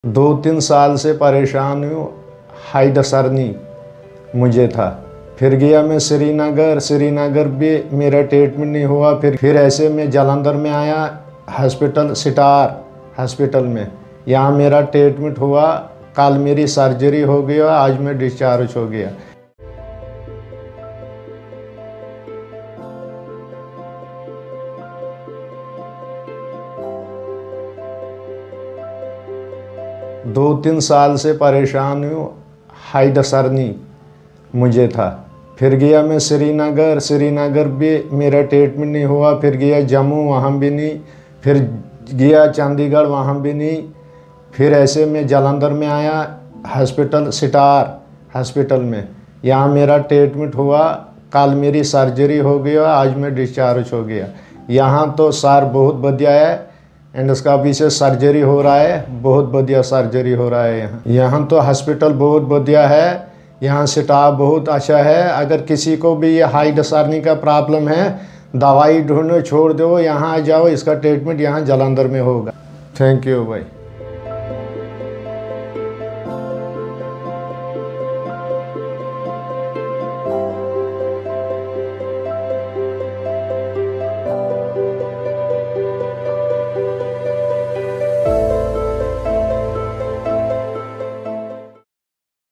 2-3 साल से परेशान हूँ। हाइड्रोसर्नी मुझे था। फिर गया मैं श्रीनगर भी मेरा ट्रीटमेंट नहीं हुआ। फिर ऐसे में जालंधर में आया हॉस्पिटल, स्टार हॉस्पिटल में। यहाँ मेरा ट्रीटमेंट हुआ। कल मेरी सर्जरी हो गई और आज मैं डिस्चार्ज हो गया। दो 3 साल से परेशान हूँ। हाइड्रोसर्नी मुझे था। फिर गया मैं श्रीनगर भी मेरा ट्रीटमेंट नहीं हुआ। फिर गया जम्मू, वहाँ भी नहीं। फिर गया चंडीगढ़, वहाँ भी नहीं। फिर ऐसे में जालंधर में आया हॉस्पिटल, स्टार हॉस्पिटल में। यहाँ मेरा ट्रीटमेंट हुआ। कल मेरी सर्जरी हो गई और आज मैं डिस्चार्ज हो गया। यहाँ तो सर बहुत बढ़िया है। एंडोस्कोपी से सर्जरी हो रहा है, बहुत बढ़िया सर्जरी हो रहा है यहाँ तो हॉस्पिटल बहुत बढ़िया है। यहाँ स्टाफ बहुत अच्छा है। अगर किसी को भी ये हाइड्रोसर्नी का प्रॉब्लम है, दवाई ढूंढो छोड़ दो, यहाँ आ जाओ, इसका ट्रीटमेंट यहाँ जालंधर में होगा। थैंक यू भाई।